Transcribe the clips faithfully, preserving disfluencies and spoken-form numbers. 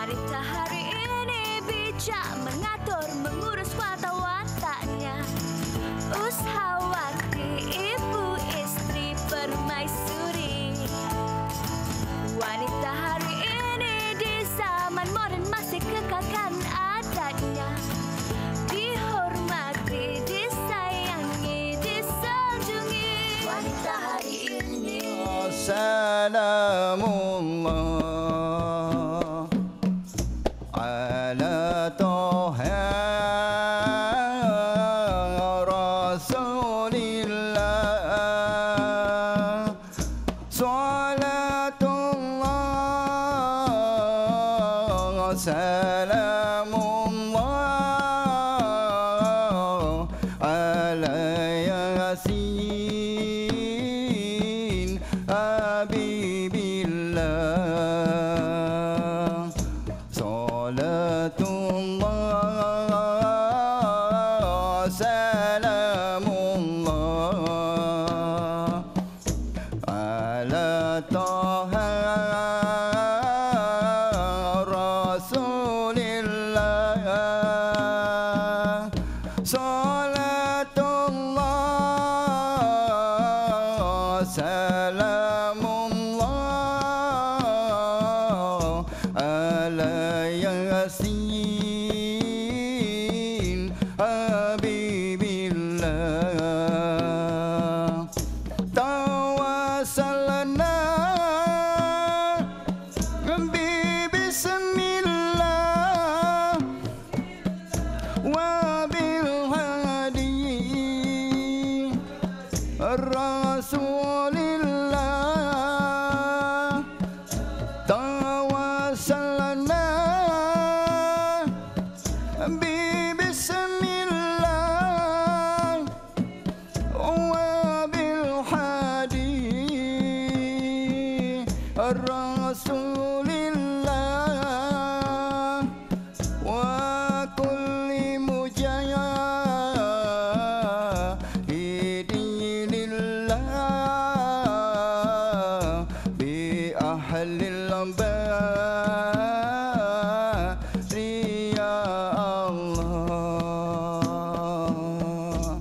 Wanita hari ini bijak mengatur, mengurus watak-wataknya. Ushawati, ibu istri permaisuri. Wanita hari ini di zaman moden masih kekalkan adatnya. Dihormati, disayangi, disanjungi. Wanita hari ini. Salamullah ala Toha Rasulillah. Salatullah salamullah ala Yasin Habibillah. Salatullah salamullah ala Toha Rasulillah. Salatullah salamullah ala Yasin Habibillah. Tawassalna bismillah wa bil hadi Rasulillah. Tawassalna bismillah wa bil hadi Rasulillah wa kulli mujahidin lillah bi ahlil bari ya Allah.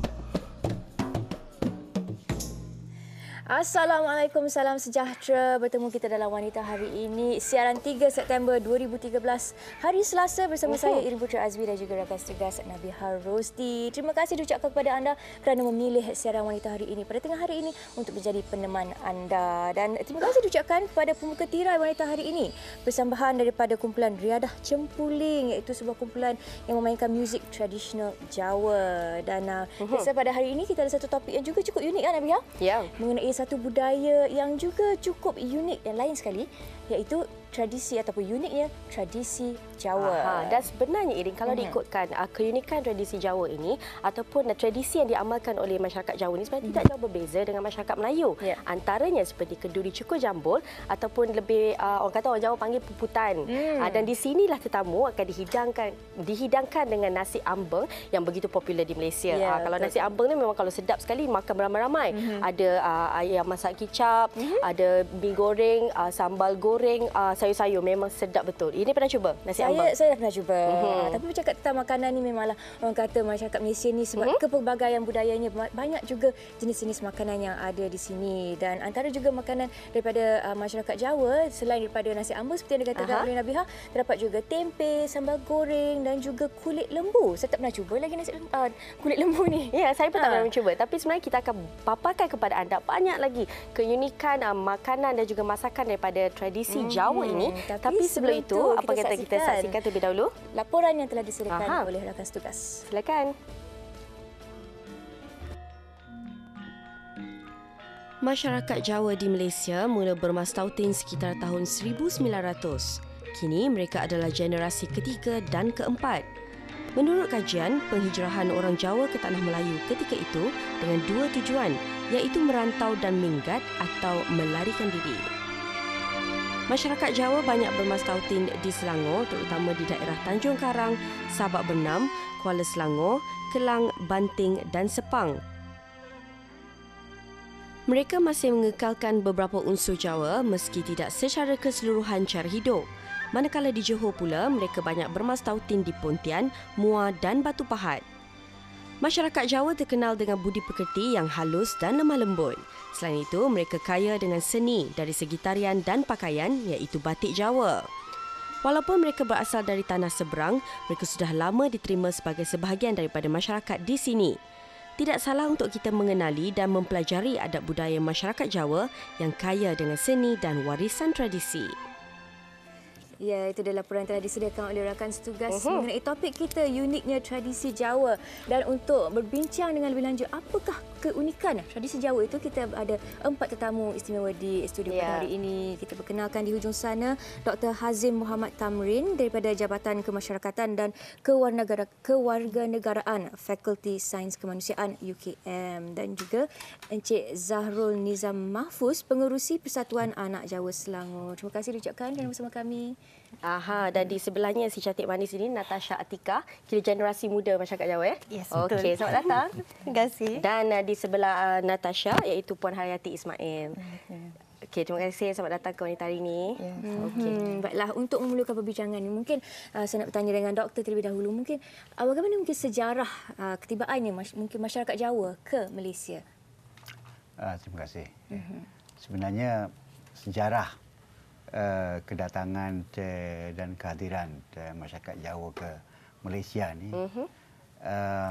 Assalamualaikum, salam sejahtera. Bertemu kita dalam Wanita hari ini, siaran tiga September dua ribu tiga belas, hari Selasa bersama uh-huh. saya Irin Putera Azmi dan juga rakan setugas Nabihah Rosdi. Terima kasih diucapkan kepada anda kerana memilih siaran Wanita hari ini pada tengah hari ini untuk menjadi peneman anda. Dan terima kasih diucapkan kepada pembuka tirai Wanita hari ini, persembahan daripada kumpulan Riadah Cempuling, iaitu sebuah kumpulan yang memainkan muzik tradisional Jawa. Dan uh, uh-huh. pada hari ini kita ada satu topik yang juga cukup unik kan Nabihah? Ya. Mengenai satu budaya yang juga cukup unik dan lain sekali, iaitu tradisi ataupun uniknya tradisi Jawa. Aha, dan sebenarnya Irin, kalau hmm. diikutkan uh, keunikan tradisi Jawa ini ataupun uh, tradisi yang diamalkan oleh masyarakat Jawa ini sebenarnya hmm. tidak jauh berbeza dengan masyarakat Melayu. Yeah. Antaranya seperti kenduri cukur jambul ataupun lebih uh, orang kata orang Jawa panggil puputan. Hmm. Uh, dan di sinilah tetamu akan dihidangkan dihidangkan dengan nasi ambeng yang begitu popular di Malaysia. Yeah, uh, kalau betul. Nasi ambeng ni memang kalau sedap sekali makan beramai-ramai. Hmm. Ada uh, ayam masak kicap, hmm. ada mi goreng, uh, sambal goreng, uh, sayur-sayur, memang sedap betul. Ini pernah cuba nasi saya, ambeng? Saya dah pernah cuba. Uh-huh. Tapi bercakap tentang makanan ni memanglah orang kata masyarakat Malaysia ni sebab uh-huh. kepelbagaian budayanya banyak juga jenis-jenis makanan yang ada di sini. Dan antara juga makanan daripada uh, masyarakat Jawa selain daripada nasi ambeng seperti yang dikatakan uh-huh. oleh Nabihah, terdapat juga tempe, sambal goreng dan juga kulit lembu. Saya tak pernah cuba lagi nasi uh, kulit lembu ni. Ya, saya pun tak pernah mencuba. Tapi sebenarnya kita akan paparkan kepada anda banyak lagi keunikan uh, makanan dan juga masakan daripada tradisi hmm. Jawa ini. Tapi, Tapi sebelum itu, apa kata kita saksikan terlebih dahulu laporan yang telah disediakan Aha. oleh rakan setugas. Silakan. Masyarakat Jawa di Malaysia mula bermastautin sekitar tahun seribu sembilan ratus. Kini mereka adalah generasi ketiga dan keempat. Menurut kajian, penghijrahan orang Jawa ke Tanah Melayu ketika itu dengan dua tujuan, iaitu merantau dan minggat atau melarikan diri. Masyarakat Jawa banyak bermastautin di Selangor, terutama di daerah Tanjung Karang, Sabak Bernam, Kuala Selangor, Kelang, Banting dan Sepang. Mereka masih mengekalkan beberapa unsur Jawa meski tidak secara keseluruhan cara hidup. Manakala di Johor pula, mereka banyak bermastautin di Pontian, Muar dan Batu Pahat. Masyarakat Jawa terkenal dengan budi pekerti yang halus dan lemah lembut. Selain itu, mereka kaya dengan seni dari segi tarian dan pakaian iaitu batik Jawa. Walaupun mereka berasal dari tanah seberang, mereka sudah lama diterima sebagai sebahagian daripada masyarakat di sini. Tidak salah untuk kita mengenali dan mempelajari adab budaya masyarakat Jawa yang kaya dengan seni dan warisan tradisi. Ya, itu adalah laporan telah disediakan oleh rakan setugas uh-huh. mengenai topik kita, uniknya tradisi Jawa. Dan untuk berbincang dengan lebih lanjut, apakah keunikan tradisi Jawa itu, kita ada empat tetamu istimewa di studio yeah. pada hari ini. Kita perkenalkan di hujung sana Doktor Hazim Muhammad Tamrin daripada Jabatan Kemasyarakatan dan Kewarganegara, Kewarganegaraan Fakulti Sains Kemanusiaan U K M, dan juga Encik Zahrul Nizam Mahfuz, Pengerusi Persatuan Anak Jawa Selangor. Terima kasih diucapkan kerana bersama kami. Aha, dan di sebelahnya si cantik manis ini Natasha Atika, kira generasi muda masyarakat Jawa ya. Yes, betul. Okey, selamat datang. Terima kasih. Dan uh, di sebelah uh, Natasha iaitu Puan Hayati Ismail. Okay. Okey, terima kasih, selamat datang ke wanita hari ini. Yeah. Okey. Hmm, baiklah, untuk memulakan perbincangan ini, mungkin uh, saya nak bertanya dengan doktor terlebih dahulu. Mungkin uh, bagaimana mungkin sejarah uh, ketibaannya mas- mungkin masyarakat Jawa ke Malaysia? Uh, terima kasih. Uh-huh. Sebenarnya sejarah Uh, kedatangan uh, dan kehadiran uh, masyarakat Jawa ke Malaysia ni uh-huh. uh,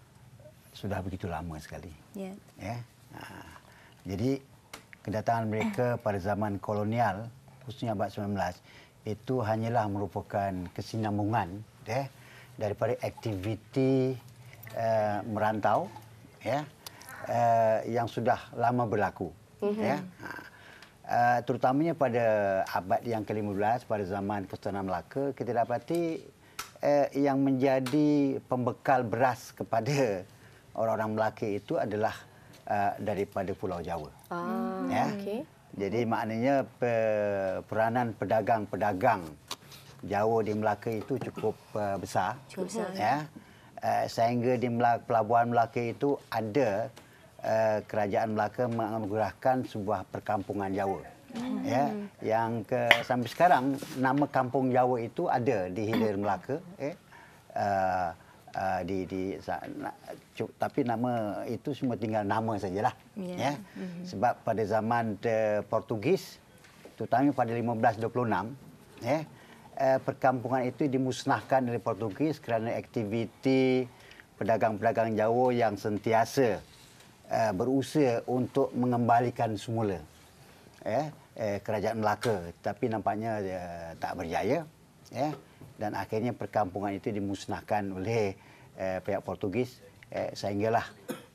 sudah begitu lama sekali. Yeah. Ya. Uh, jadi kedatangan mereka pada zaman kolonial, khususnya abad sembilan belas, itu hanyalah merupakan kesinambungan ya, daripada aktiviti uh, merantau ya, uh, yang sudah lama berlaku. Uh-huh. Ya. Uh, Uh, terutamanya pada abad yang ke lima belas, pada zaman Kesultanan Melaka, kita dapati uh, yang menjadi pembekal beras kepada orang-orang Melaka itu adalah uh, daripada Pulau Jawa. Ah, ya? Okay. Jadi maknanya pe, peranan pedagang-pedagang Jawa di Melaka itu cukup uh, besar. Cukup besar. Ya. Uh, sehingga di Melaka, Pelabuhan Melaka itu ada Uh, kerajaan Melaka menganugerahkan sebuah perkampungan Jawa. Hmm. Ya, yang ke sampai sekarang nama kampung Jawa itu ada di hilir Melaka, eh. Uh, uh, di di na, cu, tapi nama itu semua tinggal nama sajalah. Yeah. Ya. Hmm. Sebab pada zaman uh, Portugis, terutama pada lima belas dua puluh enam, ya, uh, perkampungan itu dimusnahkan oleh Portugis kerana aktiviti pedagang-pedagang Jawa yang sentiasa Uh, berusaha untuk mengembalikan semula eh, eh, kerajaan Melaka, tapi nampaknya uh, tak berjaya, eh, dan akhirnya perkampungan itu dimusnahkan oleh uh, pihak Portugis, eh, sehinggalah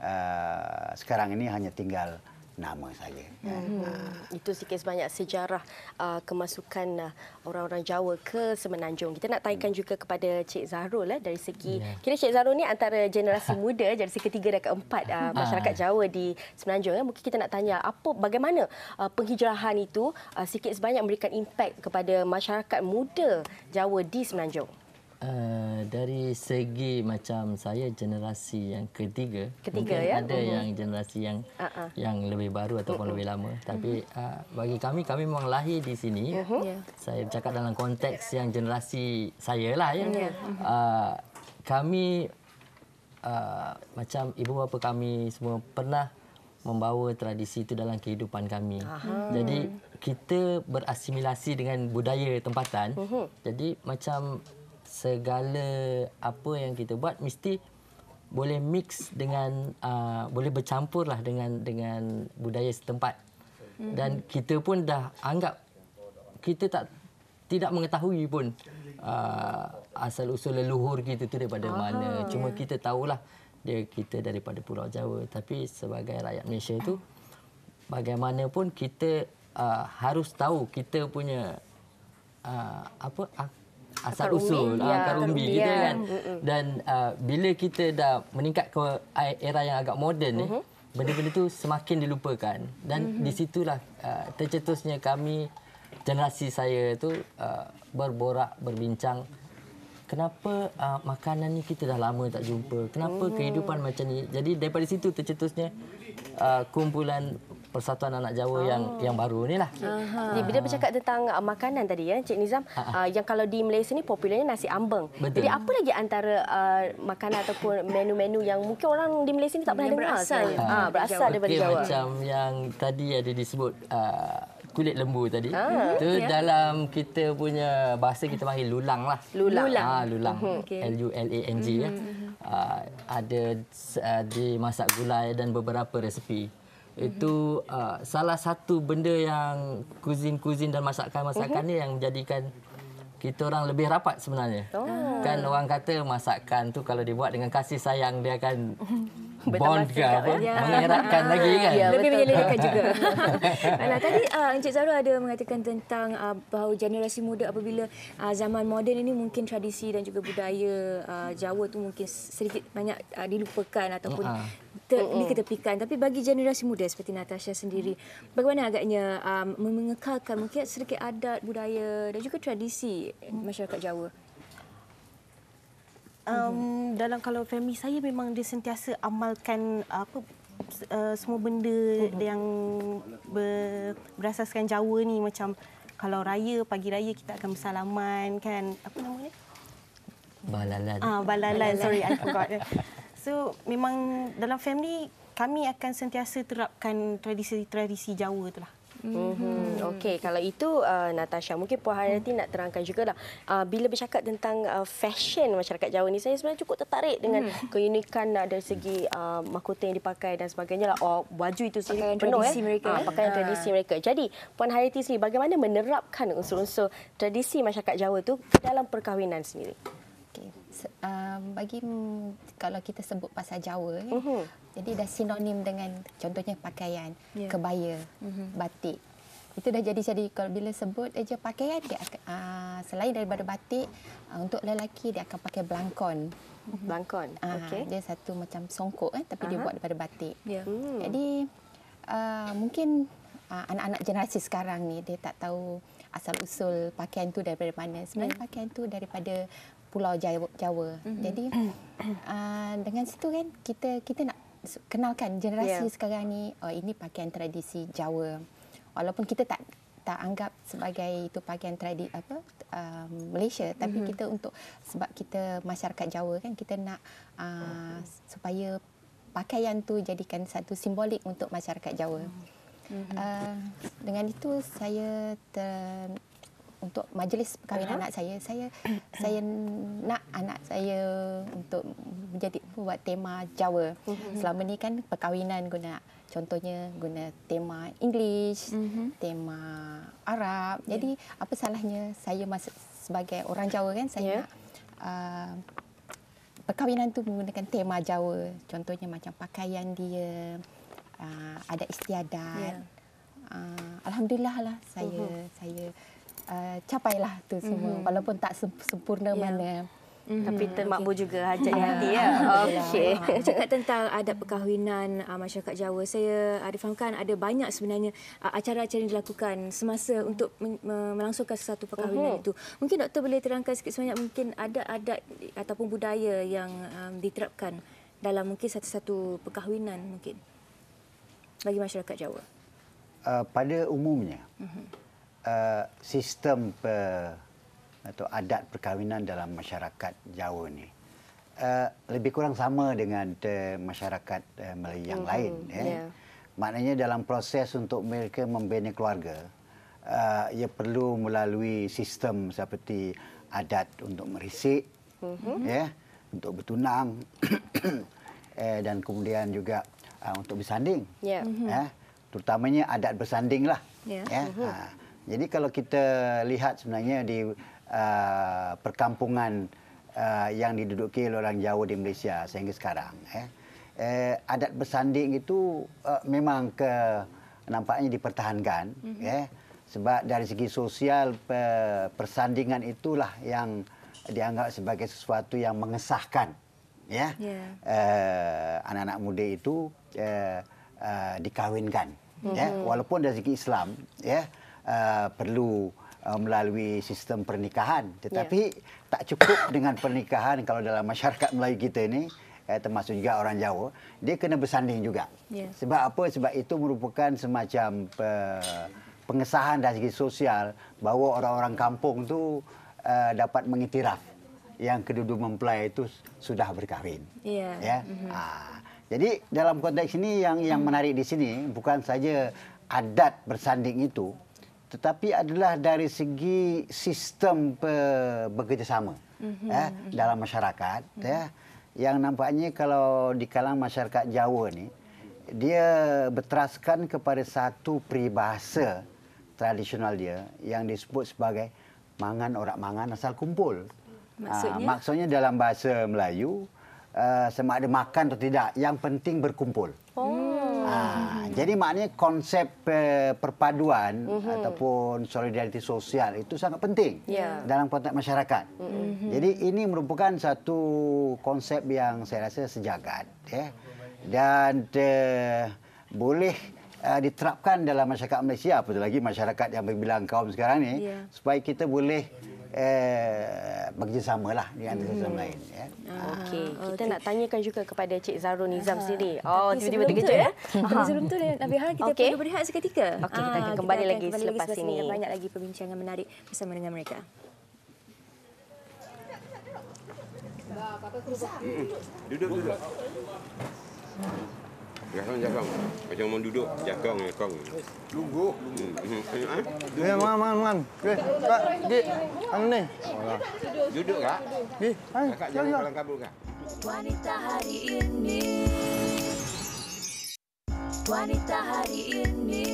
uh, sekarang ini hanya tinggal nama saja. Hmm. Uh. Itu sikit sebanyak sejarah uh, kemasukan uh, orang-orang Jawa ke Semenanjung. Kita nak tanyakan hmm. juga kepada Cik Zahrul eh, dari segi, yeah. kira Cik Zahrul ni antara generasi muda, generasi ketiga dan keempat uh, masyarakat Jawa di Semenanjung. Eh. Mungkin kita nak tanya apa, bagaimana uh, penghijrahan itu uh, sikit sebanyak memberikan impak kepada masyarakat muda Jawa di Semenanjung. Uh, dari segi macam saya generasi yang ketiga, ketiga mungkin ya? ada uh-huh. yang generasi yang uh-huh. yang lebih baru ataupun uh-huh. lebih lama. Tapi uh, bagi kami, kami memang lahir di sini. Uh-huh. Yeah. Saya bercakap dalam konteks yang generasi saya lah. Ya. Yeah. Uh-huh. Uh, kami uh, macam ibu bapa kami semua pernah membawa tradisi itu dalam kehidupan kami. Uh-huh. Jadi kita berasimilasi dengan budaya tempatan. Uh-huh. Jadi macam segala apa yang kita buat mesti boleh mix dengan uh, boleh bercampurlah dengan dengan budaya setempat. Mm-hmm. Dan kita pun dah anggap kita tak tidak mengetahui pun uh, asal usul leluhur kita tu daripada Aha, mana. Cuma yeah. kita tahulah dia kita daripada Pulau Jawa, tapi sebagai rakyat Malaysia tu bagaimanapun kita uh, harus tahu kita punya uh, apa asal usul ya, akar umbi kita kan. Dan uh, bila kita dah meningkat ke era yang agak moden ni, uh-huh. benda-benda tu semakin dilupakan. Dan uh-huh. di situlah uh, tercetusnya kami, generasi saya tu uh, berborak, berbincang, kenapa uh, makanan ni kita dah lama tak jumpa, kenapa uh-huh. kehidupan macam ni. Jadi daripada situ tercetusnya uh, kumpulan Persatuan Anak Jawa oh. yang yang baru ni lah. Jadi bila bercakap tentang uh, makanan tadi ya, Cik Nizam, uh, yang kalau di Malaysia ni popularnya nasi ambeng. Betul. Jadi apa lagi antara uh, makanan ataupun menu-menu yang mungkin orang di Malaysia ni tak pernah dengar? Berasal, ha, berasal daripada okay, Jawa. Macam yang tadi ada disebut uh, kulit lembu tadi. Ah, itu ya. dalam kita punya bahasa kita panggil lulang lah. Lulang. Ah, lulang. Okay. L U L A N G ya. Uh, ada uh, dimasak gulai dan beberapa resepi. Itu uh, salah satu benda yang kuzin-kuzin dan masakan-masakan ni yang menjadikan kita orang lebih rapat sebenarnya. Oh. Kan orang kata masakan tu kalau dibuat dengan kasih sayang dia akan bond ke apa, ya. mengeratkan Ah, lagi kan. Ya, lebih menyelidikkan juga. Alah, tadi uh, Encik Zahra ada mengatakan tentang uh, bahawa generasi muda apabila uh, zaman moden ini mungkin tradisi dan juga budaya uh, Jawa tu mungkin sedikit banyak uh, dilupakan ataupun uh-huh. ter, diketepikan. Tapi bagi generasi muda seperti Natasha sendiri, bagaimana agaknya um, mengekalkan mungkin sedikit adat, budaya dan juga tradisi masyarakat Jawa? Um, dalam kalau family saya memang dia sentiasa amalkan apa uh, semua benda uh-huh. yang ber, berasaskan Jawa ni, macam kalau raya, pagi raya kita akan bersalaman kan, apa namanya? Balalan. Ah, balalan. balalan. Sorry, I forgot. So memang dalam family kami akan sentiasa terapkan tradisi-tradisi Jawa tu lah. Mm-hmm. Okey, kalau itu uh, Natasha, mungkin Puan Haryati mm. nak terangkan jugalah uh, bila bercakap tentang uh, fashion masyarakat Jawa ni, saya sebenarnya cukup tertarik dengan mm. keunikan uh, dari segi uh, mahkota yang dipakai dan sebagainya lah. Oh, baju itu sendiri penuh tradisi eh. mereka. Uh, pakaian ha. tradisi mereka. Jadi Puan Haryati sendiri bagaimana menerapkan unsur-unsur tradisi masyarakat Jawa tu dalam perkahwinan sendiri? Okay. Um, bagi kalau kita sebut pasal Jawa kan, uh-huh. jadi dah sinonim dengan contohnya pakaian, yeah. kebaya, uh-huh. batik. Itu dah jadi jadi kalau bila sebut aja pakaian dia akan, uh, selain daripada batik, uh, untuk lelaki dia akan pakai belangkon. Belangkon. Uh, Okey. Dia satu macam songkok kan, tapi uh-huh. dia buat daripada batik. Yeah. Hmm. Jadi uh, mungkin uh, anak-anak generasi sekarang ni dia tak tahu asal usul pakaian tu daripada mana. Sebenarnya yeah. pakaian tu daripada Pulau Jawa. Jawa. Mm-hmm. Jadi uh, dengan situ kan kita kita nak kenalkan generasi yeah. sekarang ni, oh ini pakaian tradisi Jawa. Walaupun kita tak tak anggap sebagai itu pakaian tradisi apa uh, Malaysia, tapi mm-hmm. kita untuk sebab kita masyarakat Jawa kan, kita nak uh, supaya pakaian tu jadikan satu simbolik untuk masyarakat Jawa. Mm-hmm. Uh, dengan itu saya ter, untuk majlis perkahwinan uh-huh. anak saya, saya saya nak anak saya untuk menjadi buat tema Jawa. Uh-huh. Selama ni kan perkahwinan guna contohnya guna tema English, uh-huh. tema Arab. Yeah. Jadi apa salahnya saya masuk sebagai orang Jawa kan, saya yeah. nak uh, perkahwinan tu menggunakan tema Jawa. Contohnya macam pakaian dia, uh, ada istiadat. Yeah. Uh, Alhamdulillah lah saya uh-huh. saya Uh, capailah tu semua, mm-hmm. walaupun tak sempurna yeah. mana. Mm-hmm. Tapi termakbul okay. juga hajatnya hati ya. Okey. Cakap tentang adat perkahwinan uh, masyarakat Jawa, saya uh, difahamkan ada banyak sebenarnya uh, acara-acara yang dilakukan semasa untuk men- melangsungkan sesuatu perkahwinan uh-huh. itu. Mungkin doktor boleh terangkan sikit sebanyak mungkin adat-adat ataupun budaya yang um, diterapkan dalam mungkin satu-satu perkahwinan mungkin bagi masyarakat Jawa. Uh, pada umumnya uh-huh. Uh, sistem per, atau adat perkahwinan dalam masyarakat Jawa ni uh, lebih kurang sama dengan uh, masyarakat uh, Melayu yang mm-hmm. lain. Eh. Yeah. Maknanya dalam proses untuk mereka membina keluarga, uh, ia perlu melalui sistem seperti adat untuk merisik, mm-hmm. yeah, untuk bertunang, eh, dan kemudian juga uh, untuk bersanding. Yeah. Mm-hmm. Eh, terutamanya adat bersanding lah. Yeah. Eh. Mm-hmm. Uh, Jadi kalau kita lihat sebenarnya di uh, perkampungan uh, yang diduduki oleh orang Jawa di Malaysia sehingga sekarang, eh, eh, adat bersanding itu uh, memang ke nampaknya dipertahankan, mm-hmm. eh, sebab dari segi sosial pe, persandingan itulah yang dianggap sebagai sesuatu yang mengesahkan, ya, yeah. uh, anak-anak muda itu uh, uh, dikahwinkan, mm-hmm. ya, walaupun dari segi Islam, ya. Uh, perlu uh, melalui sistem pernikahan, tetapi yeah. tak cukup dengan pernikahan kalau dalam masyarakat Melayu kita ni, eh, termasuk juga orang Jawa, dia kena bersanding juga. Yeah. Sebab apa? Sebab itu merupakan semacam uh, pengesahan dari segi sosial bahawa orang-orang kampung tu uh, dapat mengiktiraf yang kedua-dua mempelai itu sudah berkahwin. Yeah. Ya. Mm-hmm. Ha, jadi dalam konteks ini yang yang menarik di sini bukan saja adat bersanding itu, tetapi adalah dari segi sistem pe, bekerjasama mm-hmm. eh, dalam masyarakat. Mm-hmm. Ya, yang nampaknya kalau di kalangan masyarakat Jawa ni, dia berteraskan kepada satu peribahasa tradisional dia yang disebut sebagai mangan orang mangan asal kumpul. Maksudnya? Uh, maksudnya dalam bahasa Melayu, uh, sama ada makan atau tidak, yang penting berkumpul. Oh. Uh, jadi maknanya konsep uh, perpaduan uh-huh. ataupun solidariti sosial itu sangat penting yeah. dalam konteks masyarakat. Uh-huh. Jadi ini merupakan satu konsep yang saya rasa sejagat. Ya. Dan uh, boleh uh, diterapkan dalam masyarakat Malaysia, apatah lagi masyarakat yang berbilang kaum sekarang ni, yeah. supaya kita boleh eh, bekerjasamalah dengan antara sama lain. Ya. Okey, kita okay. nak tanyakan juga kepada Cik Zarul Nizam sendiri. Oh, Tapi tiba-tiba terkejut ya. Tapi sebelum tu Nabihah, kita okay. perlu berehat seketika. Okey, kita akan kembali kita akan lagi kembali selepas lagi ini. Banyak lagi perbincangan menarik bersama dengan mereka. Duduk, duduk. Jakang, jakang. Macam orang duduk, jakang, jakang. Tunggu. Hmm. Ya, man, man, man. Okey, Kak, pergi. Anu ni. Duduk, Kak. Pergi. Hai, Kakak jangan palang kabut, Kak. Wanita hari ini, wanita hari ini.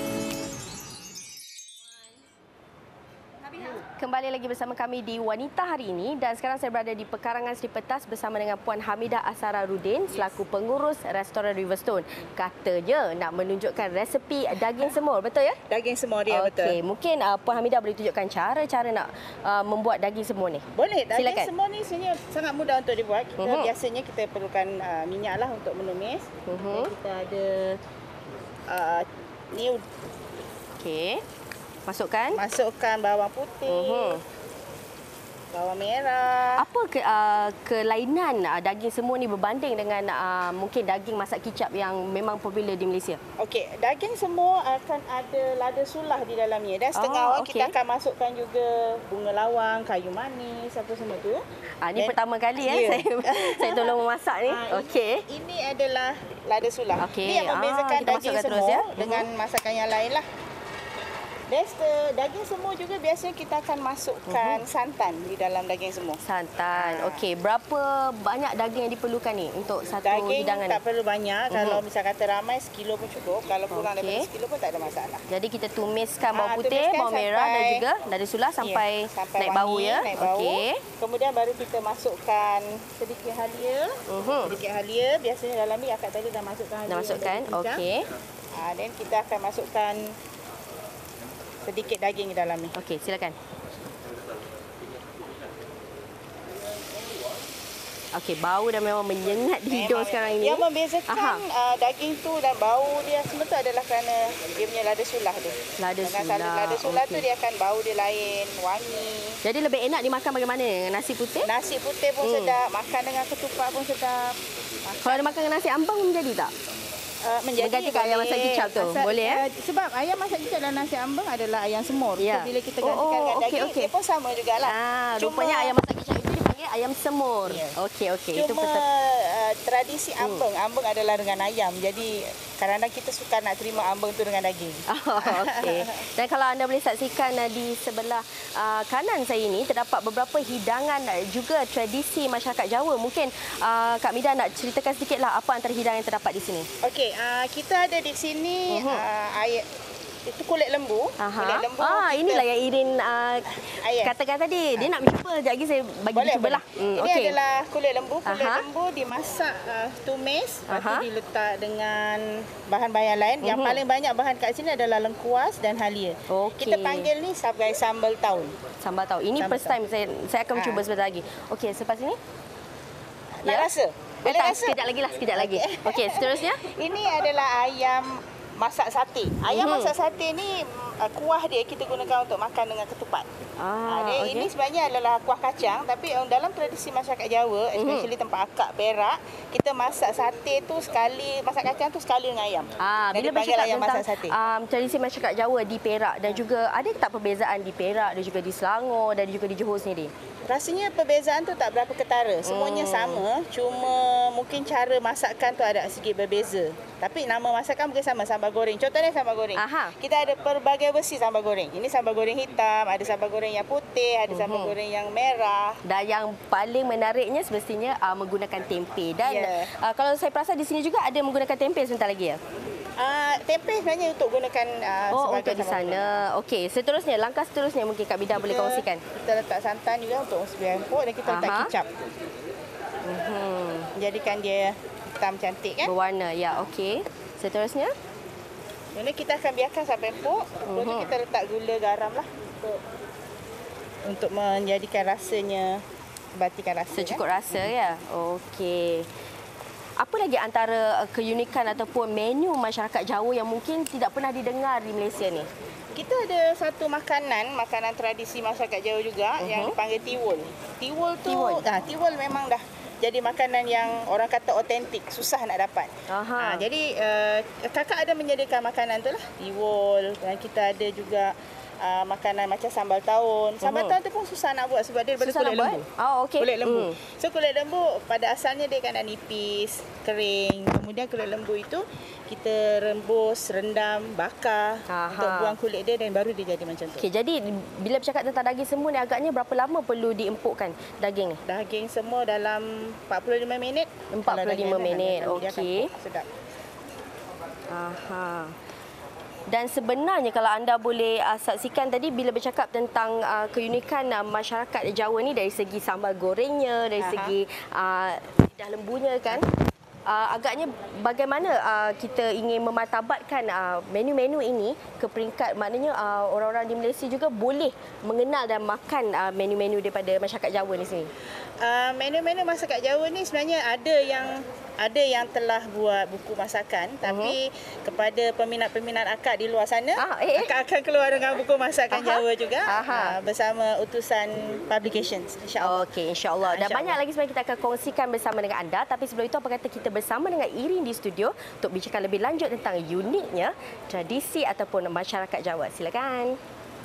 Kembali lagi bersama kami di Wanita Hari Ini dan sekarang saya berada di Pekarangan Seri Petas bersama dengan Puan Hamidah Asararuddin selaku pengurus restoran Riverstone. Katanya nak menunjukkan resepi daging semur, betul ya? Daging semur dia, okay. betul. Okey, mungkin uh, Puan Hamidah boleh tunjukkan cara-cara nak uh, membuat daging semur ni. Boleh. Daging Silakan. semur ni sebenarnya sangat mudah untuk dibuat. Kita Uh-huh. biasanya kita perlukan uh, minyak lah untuk menumis. Uh-huh. Kita ada uh, ni. Okey. Masukkan. Masukkan bawang putih. Uh-huh. Bawang merah. Apa ke, uh, kelainan uh, daging semur ni berbanding dengan uh, mungkin daging masak kicap yang memang popular di Malaysia? Okey, daging semur akan ada lada sulah di dalamnya. Dan setengah Oh, orang okay. kita akan masukkan juga bunga lawang, kayu manis, apa semua tu. Ah, ini Dan, pertama kali ya, yeah. saya saya tolong memasak ni. Ah, Okey. Ini, ini adalah lada sulah. Okey. Ini yang membezakan Ah, kita daging masukkan semur terus, ya? dengan masakan yang lain lah. Desta, daging semur juga biasanya kita akan masukkan uh-huh. santan di dalam daging semur. Santan. Ha. Okey, berapa banyak daging yang diperlukan ni untuk satu daging hidangan tak ni? perlu banyak. Uh-huh. Kalau misal kata ramai, sekilo pun cukup. Kalau kurang Okey. daripada sekilo pun tak ada masalah. Jadi kita tumiskan bawang Ah, putih, tumiskan bawang merah dan sampai- juga lada sulah sampai, Ya, sampai naik wangi, bau ya. Naik bau. Okey. Kemudian baru kita masukkan sedikit halia. Uh-huh. Sedikit halia. Biasanya dalam ni akak tadi dah masukkan halia. Dah masukkan. dan cincang. Okey. Ah, dan kita akan masukkan sedikit daging di dalam ni. Okey, silakan. Okey, bau dah memang menyengat di hidung Memang sekarang ini. Yang membezakan uh, daging tu dan bau dia semua tu adalah kerana dia punya lada sulah tu. Lada Dengan sulah. lada sulah Okey. tu dia akan bau dia lain, wangi. Jadi lebih enak dimakan bagaimana? Dengan nasi putih? Nasi putih pun Hmm. sedap, makan dengan ketupat pun sedap. Kalau dia makan dengan nasi ambang menjadi tak? Uh, menjadi Menggantikan ayam masak kicap tu, boleh, eh? Uh, sebab ayam masak kicap dan nasi ambeng adalah ayam semur. Ya. So, bila kita Oh, gantikan oh, dengan okey, daging, okey. dia pun sama jugalah. Ah, Cuma- rupanya ayam masak kicap itu dipanggil ayam semur. Ya. Okey, okey. Itu Cuma betul. uh, tradisi ambeng, ambeng adalah dengan ayam. Jadi kadang-kadang kita suka nak terima ambeng tu dengan daging. Oh, okey. Dan kalau anda boleh saksikan uh, di sebelah uh, kanan saya ini terdapat beberapa hidangan uh, juga tradisi masyarakat Jawa. Mungkin uh, Kak Mida nak ceritakan sedikitlah apa antara hidangan yang terdapat di sini. Okey, uh, kita ada di sini Uh-huh. uh, air itu kulit lembu. Aha. Kulit lembu. Ah, kita- inilah yang Irin uh, Ah, yes. katakan tadi. Dia nak mencuba. Sekejap lagi saya bagi Boleh, dia cubalah. boleh. Hmm, Ini okey. adalah kulit lembu. Kulit Aha. lembu dimasak uh, tumis, lepas tu Aha. diletak dengan bahan-bahan lain. Yang Mhm. paling banyak bahan kat sini adalah lengkuas dan halia. Okey. Kita panggil ni sebagai sambal taun. Sambal tahu. Ini Sambal first time saya saya akan Ah. mencuba sebentar lagi. Okey, selepas ini? Nak rasa? Eh, Boleh tak, rasa? sekejap lagi lah, sekejap lagi. Okey, seterusnya? Ini adalah ayam masak sate. Ayam Mhm. masak sate ni uh, kuah dia kita gunakan untuk makan dengan ketupat. Ah, Ah, dia, okey. Ini sebenarnya adalah kuah kacang, tapi um, dalam tradisi masyarakat Jawa, especially tempat akak Perak, kita masak sate tu sekali, masak kacang tu sekali dengan ayam. Ah, Dan bila dipanggil bercakap ayam tentang masak sate. um, tradisi masyarakat Jawa di Perak dan juga ada tak perbezaan di Perak dan juga di Selangor dan juga di Johor sendiri? Rasanya perbezaan tu tak berapa ketara. Semuanya Hmm. sama, cuma mungkin cara masakan tu ada sikit berbeza. Tapi nama masakan mungkin sama, sambal goreng. Contohnya sambal goreng. Aha. Kita ada pelbagai versi sambal goreng. Ini sambal goreng hitam, ada sambal goreng yang putih, ada sambal Mhm. goreng yang merah. Dan yang paling menariknya semestinya uh, menggunakan tempe. Dan Ya. uh, kalau saya perasan di sini juga ada menggunakan tempe sebentar lagi ya? Uh, tempe sebenarnya untuk gunakan uh, Oh, sebagai untuk di sambal sana. Okey, seterusnya, langkah seterusnya mungkin Kak Bida boleh kongsikan. Kita letak santan juga untuk sebiar empuk dan kita letak Aha. kicap. Mhm. Jadikan dia hitam cantik kan. Berwarna, ya, okey. Seterusnya? Jadi kita akan biarkan sampai empuk. Lepas tu Mhm. kita letak gula garam lah untuk untuk menjadikan rasanya, batikan rasa. Secukup kan? rasa ya. Okey. Apa lagi antara uh, keunikan ataupun menu masyarakat Jawa yang mungkin tidak pernah didengar di Malaysia ni? Kita ada satu makanan, makanan tradisi masyarakat Jawa juga Mhm. yang dipanggil tiwul. Tiwul tu, Tiwul. ah tiwul memang dah jadi makanan yang orang kata otentik, susah nak dapat. Aha. Ah, jadi uh, kakak ada menyediakan makanan tu lah, tiwul, dan kita ada juga uh, makanan macam sambal tahun. Sambal Mhm. tahun tu pun susah nak buat sebab dia daripada Susah kulit nak buat? lembu. Oh, okey. Kulit lembu. Hmm. So kulit lembu pada asalnya dia kan nipis, kering. Kemudian kulit lembu itu kita rembus, rendam, bakar Aha. untuk buang kulit dia dan baru dia jadi macam tu. Okey, jadi bila bercakap tentang daging semua ni agaknya berapa lama perlu diempukkan daging ni? Daging semua dalam empat puluh lima minit. empat puluh lima Kalau daging minit. ada, dia akan Okey. empuk, sedap. Aha. Dan sebenarnya kalau anda boleh uh, saksikan tadi bila bercakap tentang uh, keunikan uh, masyarakat Jawa ni dari segi sambal gorengnya, dari Aha. segi uh, lidah lembunya kan. Uh, agaknya bagaimana uh, kita ingin memartabatkan uh, menu-menu ini ke peringkat maknanya uh, orang-orang di Malaysia juga boleh mengenal dan makan uh, menu-menu daripada masyarakat Jawa di sini. Uh, menu-menu masakan Jawa ni sebenarnya ada yang ada yang telah buat buku masakan, tapi kepada peminat-peminat akak di luar sana, Ah, eh, eh. akak akan keluar dengan buku masakan Aha. Jawa juga Aha. uh, bersama utusan publications, insya-Allah. Okey, insya-Allah. Dan InsyaAllah. banyak lagi sebenarnya kita akan kongsikan bersama dengan anda. Tapi sebelum itu, apa kata kita bersama dengan Irin di studio untuk bincangkan lebih lanjut tentang uniknya tradisi ataupun masyarakat Jawa. Silakan.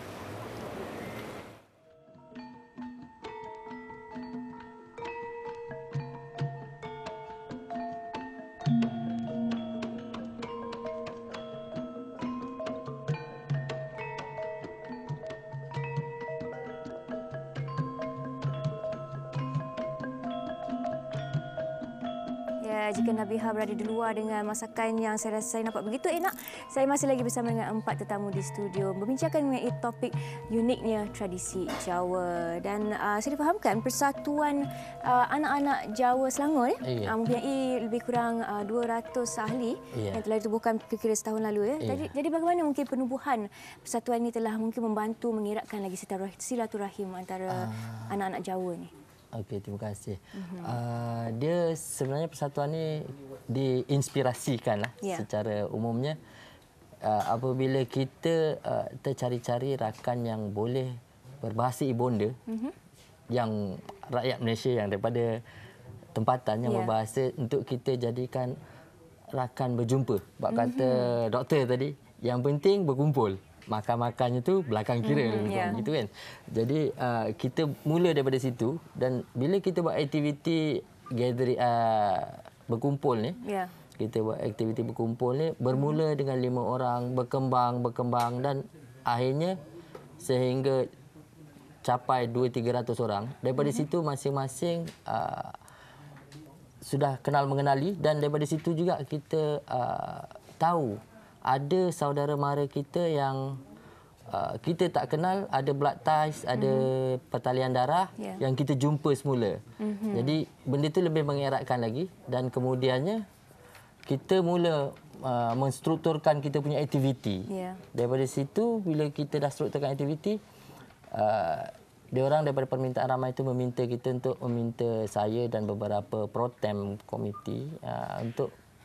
Ya, jika Nabiha berada di luar dengan masakan yang saya rasa saya nampak begitu enak, saya masih lagi bersama dengan empat tetamu di studio membincangkan mengenai topik uniknya tradisi Jawa. Dan uh, saya difahamkan Persatuan uh, Anak-anak Jawa Selangor eh, Iya. uh, mempunyai lebih kurang uh, dua ratus ahli Iya. yang telah ditubuhkan kira-kira setahun lalu. Ya. Iya. Jadi, jadi bagaimana mungkin penubuhan persatuan ini telah mungkin membantu mengeratkan lagi silaturahim antara Ah. anak-anak Jawa ni? Okey, terima kasih. Uh-huh. Uh, dia sebenarnya persatuan ni diinspirasikan lah Ya. secara umumnya uh, apabila kita uh, tercari-cari rakan yang boleh berbahasa ibunda uh-huh. yang rakyat Malaysia yang daripada tempatan yang Ya. berbahasa untuk kita jadikan rakan berjumpa. Bab kata uh-huh. doktor tadi, yang penting berkumpul. Makan-makannya tu belakang kira Mhm, lebih kurang, ya. gitu kan. Jadi uh, kita mula daripada situ dan bila kita buat aktiviti gathering uh, berkumpul ni, Ya. kita buat aktiviti berkumpul ni bermula dengan lima orang, berkembang berkembang dan akhirnya sehingga capai dua tiga ratus orang. Daripada Mhm. situ masing-masing uh, sudah kenal mengenali dan daripada situ juga kita uh, tahu ada saudara mara kita yang uh, kita tak kenal, ada blood ties, ada Mhm. pertalian darah Ya. yang kita jumpa semula. Mhm. Jadi benda itu lebih mengeratkan lagi dan kemudiannya kita mula uh, menstrukturkan kita punya aktiviti. Ya. Daripada situ bila kita dah strukturkan aktiviti, uh, dia orang daripada permintaan ramai itu meminta kita untuk meminta saya dan beberapa protem komiti uh, untuk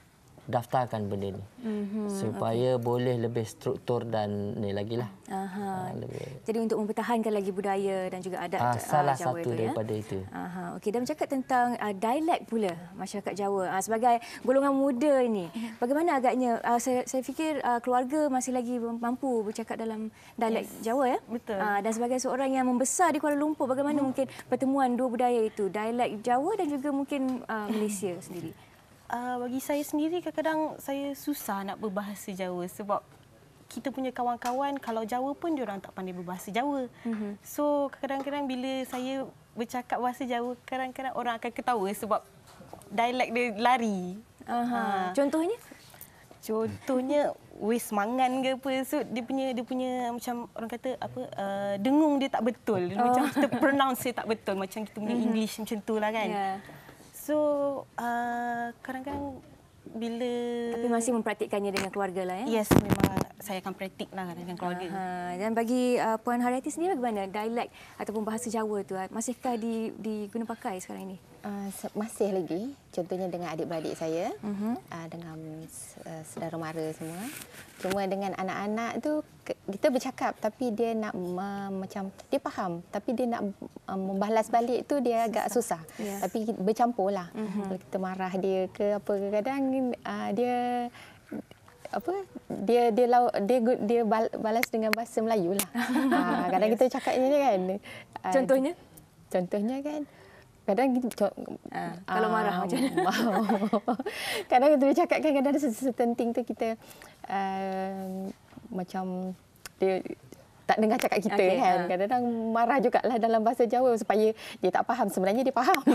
daftarkan benda ni. Mm-hmm, supaya okay. boleh lebih struktur dan ni lagi lah. Aha. Lebih. Jadi untuk mempertahankan lagi budaya dan juga adat uh, salah Jawa satu itu, daripada ya? itu. Aha. Okey, dan bercakap tentang uh, dialek pula masyarakat Jawa. Uh, sebagai golongan muda ini, bagaimana agaknya uh, saya saya fikir uh, keluarga masih lagi mampu bercakap dalam dialek yes. Jawa, ya? Betul. Uh, dan sebagai seorang yang membesar di Kuala Lumpur, bagaimana hmm. mungkin pertemuan dua budaya itu, dialek Jawa dan juga mungkin uh, Malaysia sendiri? Uh, bagi saya sendiri kadang-kadang saya susah nak berbahasa Jawa sebab kita punya kawan-kawan kalau Jawa pun diorang tak pandai berbahasa Jawa. Mm-hmm. So kadang-kadang bila saya bercakap bahasa Jawa, kadang-kadang orang akan ketawa sebab dialek dia lari. Aha. Uh, Contohnya? Contohnya wis mangan ke apa, so dia punya dia punya macam orang kata apa uh, dengung dia tak betul. Oh. Macam kita pronounce dia tak betul, macam kita punya mm-hmm. English macam itulah kan. Yeah. So, uh, kadang-kadang bila... Tapi masih mempraktikkannya dengan keluarga lah, ya? Yes, memang saya akan praktik lah dengan keluarga. Aha. Dan bagi uh, Puan Haryati sendiri bagaimana dialek ataupun bahasa Jawa tu? Masihkah di, diguna pakai sekarang ini? Uh, masih lagi. Contohnya dengan adik-beradik saya, uh-huh. uh, dengan uh, saudara mara semua. Cuma dengan anak-anak tu kita bercakap tapi dia nak uh, macam dia faham tapi dia nak uh, membalas balik tu dia agak susah. Yeah. Tapi bercampurlah. Uh-huh. Kalau kita marah dia ke apa kadang uh, dia apa dia dia dia dia balas dengan bahasa Melayu lah. uh, kadang yes. kita cakap ini kan. Uh, contohnya? Contohnya kan kadang kita uh, kalau marah uh, macam mana? Kadang kita bercakap kan kadang ada certain thing tu kita uh, macam dia tak dengar cakap kita okay, kan. Uh. Kadang-kadang marah jugalah dalam bahasa Jawa supaya dia tak faham. Sebenarnya dia faham.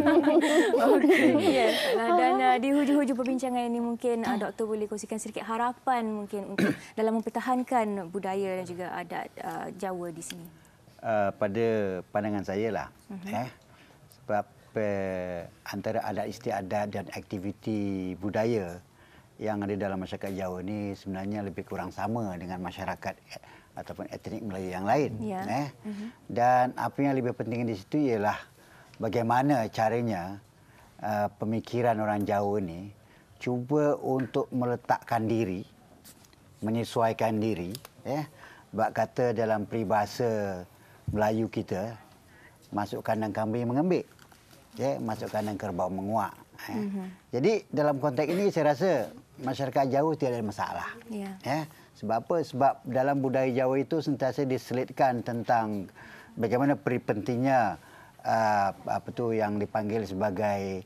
Okey. Yes. Uh, dan uh, di hujung-hujung perbincangan ini mungkin uh, doktor boleh kongsikan sedikit harapan mungkin untuk dalam mempertahankan budaya dan juga adat uh, Jawa di sini. Uh, pada pandangan saya lah. Uh-huh. Eh, sebab uh, antara adat istiadat dan aktiviti budaya yang ada dalam masyarakat Jawa ni sebenarnya lebih kurang sama dengan masyarakat eh, ataupun etnik Melayu yang lain. Yeah. Eh? Uh-huh. Dan apa yang lebih penting di situ ialah bagaimana caranya uh, pemikiran orang Jawa ni cuba untuk meletakkan diri, menyesuaikan diri. Eh? Bak kata dalam peribahasa Melayu kita, masuk kandang kambing mengembik, ya, masuk kandang kerbau menguak. Eh. Mm-hmm. Jadi dalam konteks ini saya rasa masyarakat Jawa tidak ada masalah. Yeah. Ya. Sebab apa? Sebab dalam budaya Jawa itu sentiasa diselitkan tentang bagaimana pentingnya uh, apa tu yang dipanggil sebagai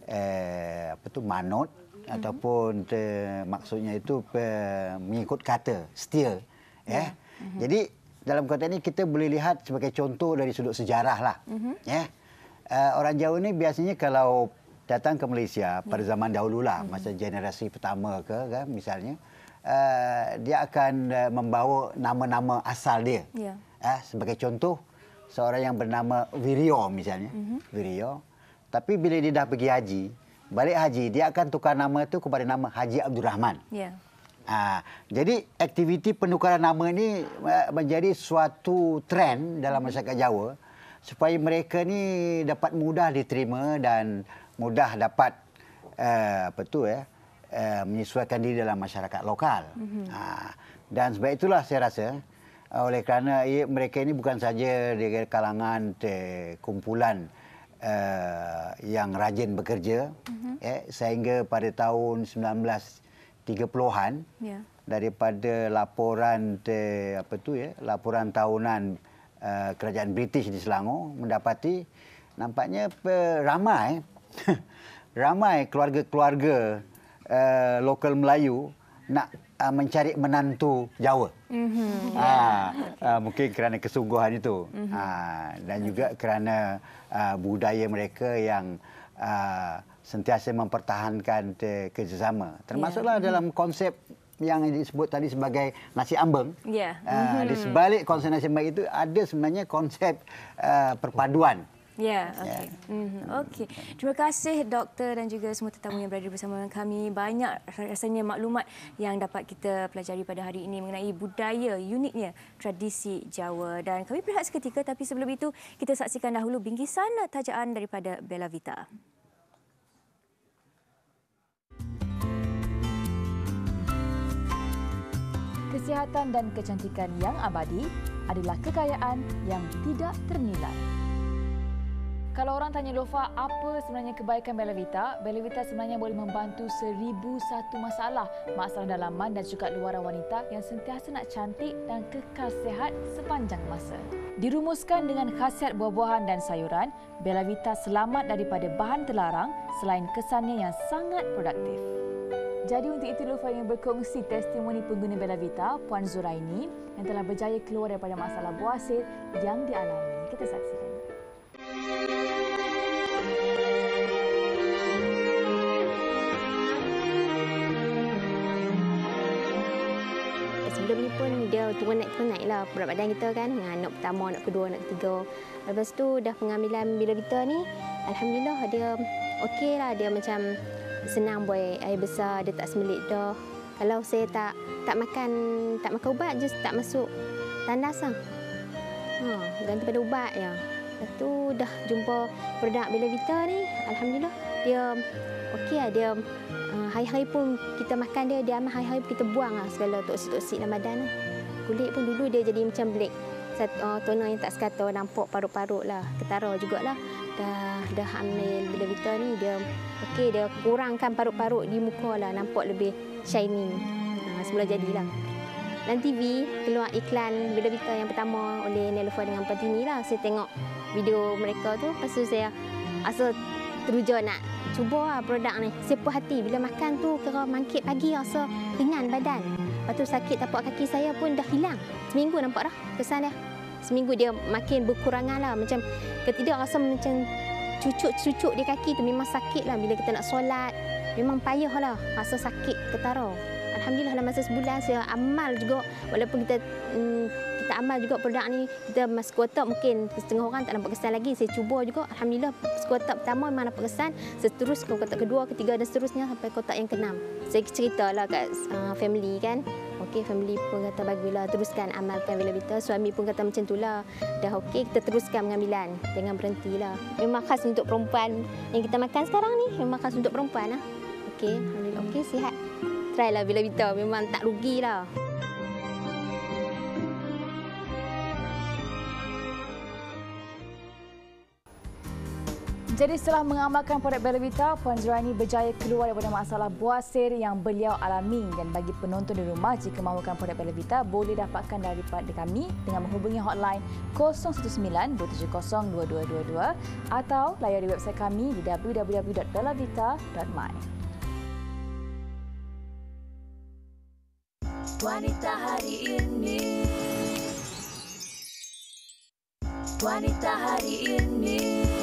uh, apa tu manut mm-hmm. ataupun te, maksudnya itu pe, mengikut kata, setia. Yeah. Ya. Mm-hmm. Jadi dalam konteks ini kita boleh lihat sebagai contoh dari sudut sejarah lah. Mm-hmm. Ya. Uh, orang Jawa ni biasanya kalau datang ke Malaysia pada zaman dahulu lah, mm-hmm. masa generasi pertama ke kan, misalnya, uh, dia akan uh, membawa nama-nama asal dia. Yeah. Uh, sebagai contoh, seorang yang bernama Wirio misalnya. Mm-hmm. Wirio. Tapi bila dia dah pergi haji, balik haji, dia akan tukar nama tu kepada nama Haji Abdul Rahman. Yeah. Ha, jadi aktiviti penukaran nama ini menjadi suatu trend dalam masyarakat Jawa supaya mereka ni dapat mudah diterima dan mudah dapat uh, apa tu ya uh, menyesuaikan diri dalam masyarakat lokal. Mm-hmm. Ha, dan sebab itulah saya rasa uh, oleh kerana ia, mereka ini bukan saja di kalangan te, kumpulan uh, yang rajin bekerja, mm-hmm. eh, sehingga pada tahun sembilan belas tiga puluhan yeah. daripada laporan te, apa tu ya laporan tahunan uh, kerajaan British di Selangor mendapati nampaknya pe, ramai ramai keluarga-keluarga uh, lokal Melayu nak uh, mencari menantu Jawa. Mm-hmm. Ha, okay. uh, mungkin kerana kesungguhan itu. Mm-hmm. Ha, dan okay. juga kerana uh, budaya mereka yang uh, sentiasa mempertahankan kerjasama. Termasuklah yeah. dalam konsep yang disebut tadi sebagai nasi ambeng. Yeah. Uh, di sebalik konsep nasi ambeng itu ada sebenarnya konsep uh, perpaduan. Ya, okey. Yeah. Mm-hmm. Okey. Terima kasih doktor dan juga semua tetamu yang berada bersama kami. Banyak rasanya maklumat yang dapat kita pelajari pada hari ini mengenai budaya uniknya tradisi Jawa. Dan kami berehat seketika, tapi sebelum itu kita saksikan dahulu bingkisan tajaan daripada Bella Vita. Kesihatan dan kecantikan yang abadi adalah kekayaan yang tidak ternilai. Kalau orang tanya Lofa, apa sebenarnya kebaikan Bella Vita? Bella Vita sebenarnya boleh membantu seribu satu masalah. Masalah dalaman dan juga luaran wanita yang sentiasa nak cantik dan kekal sihat sepanjang masa. Dirumuskan dengan khasiat buah-buahan dan sayuran, Bella Vita selamat daripada bahan terlarang selain kesannya yang sangat produktif. Jadi untuk itu Lofa yang berkongsi testimoni pengguna Bella Vita, Puan Zuraini yang telah berjaya keluar daripada masalah buasir yang dialami. Kita saksikan. Sebelum ni pun dia turun naik turun naik lah berat badan kita kan. Anak pertama, anak kedua, anak ketiga. Lepas tu dah pengambilan Bella Vita ni, alhamdulillah dia okey lah. Dia macam senang buat air besar, dia tak semelit dah. Kalau saya tak tak makan tak makan ubat, just tak masuk tandas lah. Ha, ganti pada ubat ya. Lepas tu dah jumpa produk Bella Vita ni, alhamdulillah dia okey lah. Dia uh, hari-hari pun kita makan dia, dia amat hari-hari kita buang lah segala toksik-toksik dalam badan. Kulit pun dulu dia jadi macam black. Satu uh, toner yang tak sekata, nampak parut-parut lah, ketara jugalah. Dah dah ambil Bella Vita ni, dia okey, dia kurangkan parut-parut di muka lah, nampak lebih shining. Uh, semula jadilah. Dan T V keluar iklan Bella Vita yang pertama oleh Nelofa dengan Patini lah. Saya tengok video mereka tu, lepas tu saya rasa teruja nak cuba lah produk ni. Saya puas hati bila makan tu, kira mangkit pagi rasa ringan badan. Lepas tu sakit tapak kaki saya pun dah hilang. Seminggu nampak dah kesan dia. Seminggu dia makin berkurangan lah. Macam ketidak rasa macam cucuk-cucuk di kaki tu, memang sakit lah. Bila kita nak solat, memang payah lah. Rasa sakit ketara. Alhamdulillah dalam masa sebulan saya amal juga. Walaupun kita mm, kita amal juga produk ni, kita masuk kotak mungkin setengah orang tak nampak kesan lagi. Saya cuba juga. Alhamdulillah kotak pertama memang nampak kesan. Seterusnya kotak kedua, ketiga dan seterusnya sampai kotak yang keenam. Saya ceritalah kat uh, family kan. Okey, family pun kata bagilah teruskan amalkan Bella Vita. Suami pun kata macam itulah. Dah okey, kita teruskan pengambilan. Jangan berhentilah. Memang khas untuk perempuan yang kita makan sekarang ni. Memang khas untuk perempuan lah. Okey, alhamdulillah. Okey, sihat. Try lah Bella Vita, memang tak rugilah. Jadi setelah mengamalkan produk Bella Vita, Puan Zuraini berjaya keluar daripada masalah buasir yang beliau alami. Dan bagi penonton di rumah, jika mahukan produk Bella Vita, boleh dapatkan daripada kami dengan menghubungi hotline kosong satu sembilan dua tujuh kosong dua dua dua dua atau layari website kami di w w w dot bella vita dot my. Wanita hari ini, wanita hari ini.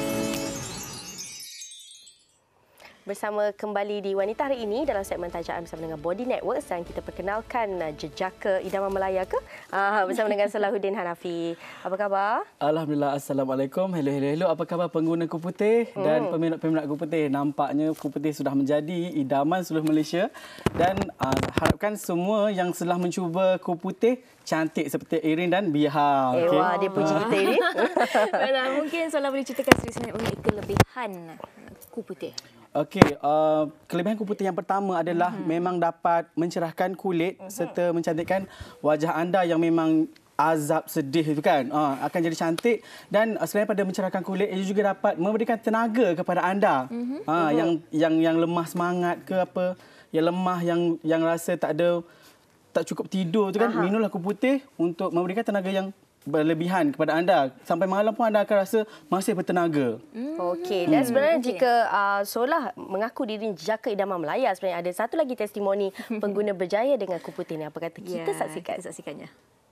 Bersama kembali di Wanita Hari Ini dalam segmen Tajaan bersama dengan Body Network dan kita perkenalkan jejaka idaman Melaya ke uh, bersama dengan Salahuddin Hanafi. Apa khabar? Alhamdulillah. Assalamualaikum. Hello, hello, hello. Apa khabar pengguna kupu putih hmm. dan peminat-peminat kupu putih? Nampaknya kupu putih sudah menjadi idaman seluruh Malaysia dan uh, harapkan semua yang telah mencuba kupu putih cantik seperti Irin dan Biha. Eh, okay. Wah, dia puji kita ini. Mungkin Salah boleh ceritakan sedikit sebenarnya mengenai kelebihan kupu putih. Okey, uh, kelebihan kupu putih yang pertama adalah hmm. memang dapat mencerahkan kulit hmm. serta mencantikkan wajah anda yang memang azab sedih itu kan. Uh, akan jadi cantik dan uh, selain pada mencerahkan kulit, ia juga dapat memberikan tenaga kepada anda. Hmm. Uh, hmm. yang yang yang lemah semangat ke apa, yang lemah yang yang rasa tak ada tak cukup tidur tu kan, Aha. minumlah kupu putih untuk memberikan tenaga yang berlebihan kepada anda. Sampai malam pun anda akan rasa masih bertenaga. Hmm. Okey. Dan sebenarnya hmm. jika uh, Solah mengaku diri jejaka idaman Melaya, sebenarnya ada satu lagi testimoni pengguna berjaya dengan kupu putih ni. Apa kata? Kita yeah, saksikan. Kita saksikannya.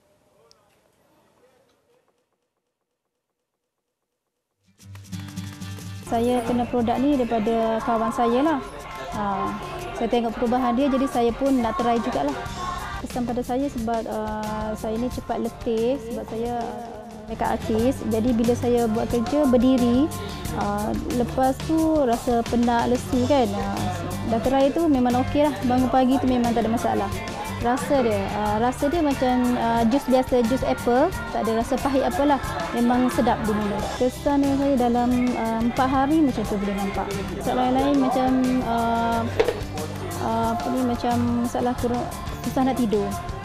Saya kena produk ni daripada kawan saya lah. Ha, saya tengok perubahan dia, jadi saya pun nak try jugalah. Kesan pada saya sebab uh, saya ni cepat letih sebab saya uh, makeup artist. Jadi bila saya buat kerja berdiri, uh, lepas tu rasa penat, lesu kan. Uh, dah try tu memang okey lah. Bangun pagi tu memang tak ada masalah. Rasa dia, uh, rasa dia macam uh, jus biasa, jus apple. Tak ada rasa pahit apalah. Memang sedap di mulut. Kesan yang saya dalam uh, empat hari macam tu boleh nampak. Masalah lain macam uh, uh, apa ni, macam masalah kurang susah nak tidur.